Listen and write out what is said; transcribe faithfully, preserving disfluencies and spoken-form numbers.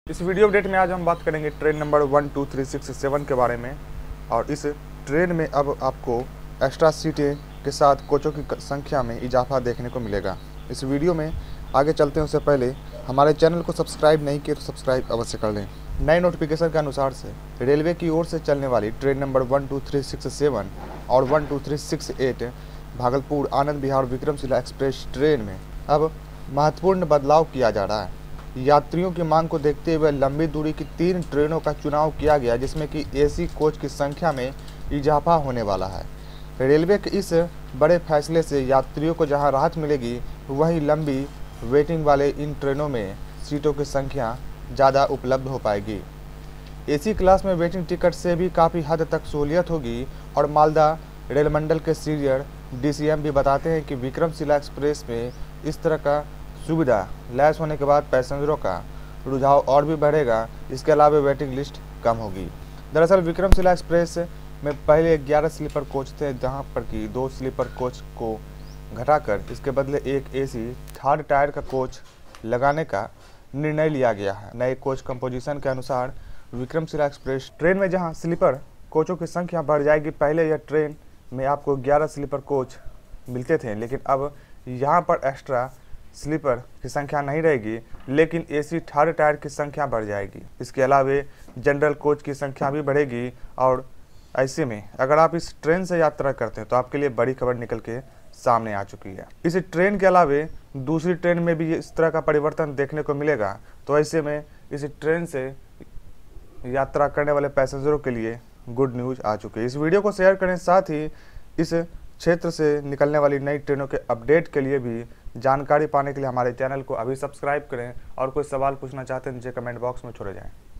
इस video update में आज हम बात करेंगे train number one two three six seven के बारे में। और इस ट्रेन में अब आपको एक्स्ट्रा सीटें के साथ कोचों की संख्या में इजाफा देखने को मिलेगा। इस वीडियो में आगे चलते हैं उससे पहले हमारे चैनल को सब्सक्राइब नहीं किए तो सब्सक्राइब अवश्य कर लें। नए नोटिफिकेशन के अनुसार से रेलवे की ओर से चलने वाली train number one two three six seven और one two three six eight Bhagalpur Anand Vihar Vikramshila express train में अब महत्वपूर्ण बदलाव किया जा रहा है। यात्रियों की मांग को देखते हुए लंबी दूरी की तीन ट्रेनों का चुनाव किया गया, जिसमें कि एसी कोच की संख्या में इजाफा होने वाला है। रेलवे के इस बड़े फैसले से यात्रियों को जहां राहत मिलेगी, वहीं लंबी वेटिंग वाले इन ट्रेनों में सीटों की संख्या ज़्यादा उपलब्ध हो पाएगी। एसी क्लास में वेटिंग टिकट से भी काफ़ी हद तक सहूलियत होगी। और मालदा रेल मंडल के सीनियर डीसीएम भी बताते हैं कि विक्रमशिला एक्सप्रेस में इस तरह का सुविधा लैस होने के बाद पैसेंजरों का रुझाव और भी बढ़ेगा। इसके अलावा वेटिंग लिस्ट कम होगी। दरअसल विक्रमशिला एक्सप्रेस में पहले ग्यारह स्लीपर कोच थे, जहां पर कि दो स्लीपर कोच को घटाकर इसके बदले एक एसी थर्ड टायर का कोच लगाने का निर्णय लिया गया है। नए कोच कंपोजिशन के अनुसार विक्रमशिला एक्सप्रेस ट्रेन में जहां स्लीपर कोचों की संख्या बढ़ जाएगी। पहले यह ट्रेन में आपको ग्यारह स्लीपर कोच मिलते थे, लेकिन अब यहाँ पर एक्स्ट्रा स्लीपर की संख्या नहीं रहेगी, लेकिन एसी थर्ड टायर की संख्या बढ़ जाएगी। इसके अलावा जनरल कोच की संख्या भी बढ़ेगी। और ऐसे में अगर आप इस ट्रेन से यात्रा करते हैं तो आपके लिए बड़ी खबर निकल के सामने आ चुकी है। इस ट्रेन के अलावा दूसरी ट्रेन में भी इस तरह का परिवर्तन देखने को मिलेगा। तो ऐसे में इस ट्रेन से यात्रा करने वाले पैसेंजरों के लिए गुड न्यूज़ आ चुकी है। इस वीडियो को शेयर करें, साथ ही इस क्षेत्र से निकलने वाली नई ट्रेनों के अपडेट के लिए भी जानकारी पाने के लिए हमारे चैनल को अभी सब्सक्राइब करें। और कोई सवाल पूछना चाहते हैं नीचे कमेंट बॉक्स में छोड़े जाएं।